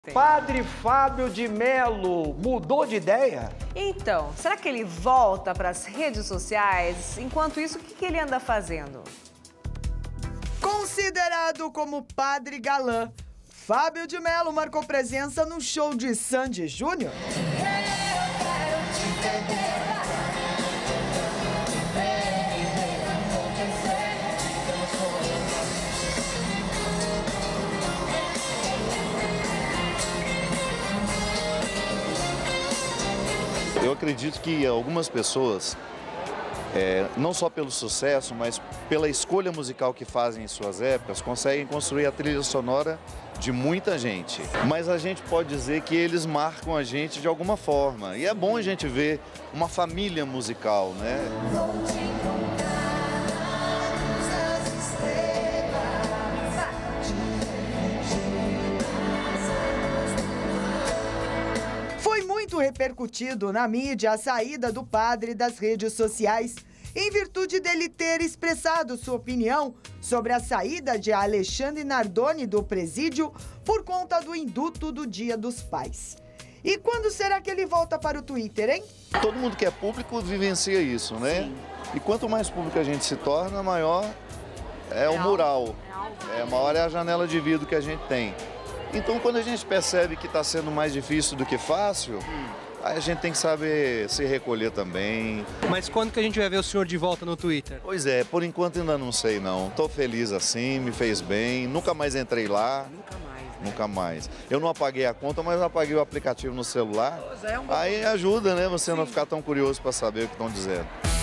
Padre Fábio de Melo mudou de ideia? Então, será que ele volta para as redes sociais? Enquanto isso, o que ele anda fazendo? Considerado como padre galã, Fábio de Melo marcou presença no show de Sandy Júnior. Eu acredito que algumas pessoas, não só pelo sucesso, mas pela escolha musical que fazem em suas épocas, conseguem construir a trilha sonora de muita gente. Mas a gente pode dizer que eles marcam a gente de alguma forma. E é bom a gente ver uma família musical, né? Foi muito repercutido na mídia a saída do padre das redes sociais, em virtude dele ter expressado sua opinião sobre a saída de Alexandre Nardoni do presídio por conta do indulto do Dia dos Pais. E quando será que ele volta para o Twitter, hein? Todo mundo que é público vivencia isso, né? Sim. E quanto mais público a gente se torna, maior é o mural. Maior é a janela de vidro que a gente tem. Então, quando a gente percebe que está sendo mais difícil do que fácil, aí a gente tem que saber se recolher também. Mas quando que a gente vai ver o senhor de volta no Twitter? Pois é, por enquanto ainda não sei não. Estou feliz assim, me fez bem, nunca mais entrei lá. Nunca mais, né? Nunca mais. Eu não apaguei a conta, mas eu apaguei o aplicativo no celular. Aí ajuda, né, você não ficar tão curioso para saber o que estão dizendo.